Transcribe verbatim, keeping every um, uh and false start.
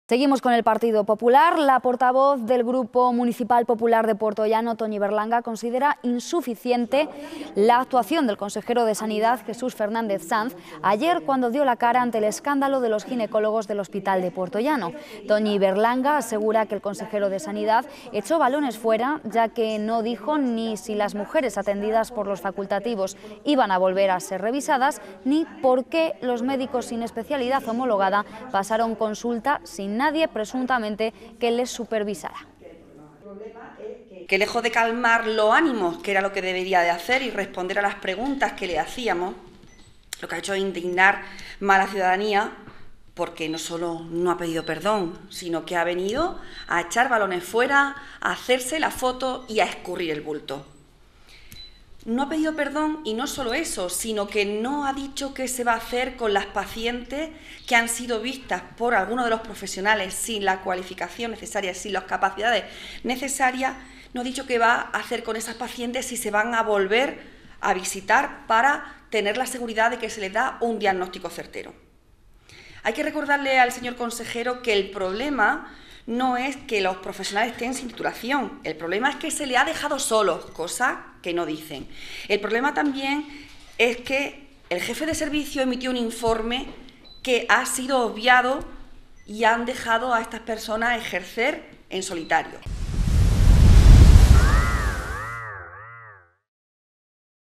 Seguimos con el Partido Popular. La portavoz del Grupo Municipal Popular de Puertollano, Toñi Berlanga, considera insuficiente la actuación del consejero de Sanidad, Jesús Fernández Sanz, ayer cuando dio la cara ante el escándalo de los ginecólogos del Hospital de Puertollano. Toñi Berlanga asegura que el consejero de Sanidad echó balones fuera, ya que no dijo ni si las mujeres atendidas por los facultativos iban a volver a ser revisadas, ni por qué los médicos sin especialidad homologada pasaron consulta sin nadie presuntamente que les supervisara. Que lejos de calmar los ánimos, que era lo que debería de hacer, y responder a las preguntas que le hacíamos, lo que ha hecho es indignar más a la ciudadanía, porque no solo no ha pedido perdón, sino que ha venido a echar balones fuera, a hacerse la foto y a escurrir el bulto. No ha pedido perdón, y no solo eso, sino que no ha dicho qué se va a hacer con las pacientes que han sido vistas por algunos de los profesionales sin la cualificación necesaria, sin las capacidades necesarias. No ha dicho qué va a hacer con esas pacientes, si se van a volver a visitar para tener la seguridad de que se les da un diagnóstico certero. Hay que recordarle al señor consejero que el problema no es que los profesionales estén sin titulación, el problema es que se le ha dejado solos, cosa que no dicen. El problema también es que el jefe de servicio emitió un informe que ha sido obviado y han dejado a estas personas ejercer en solitario.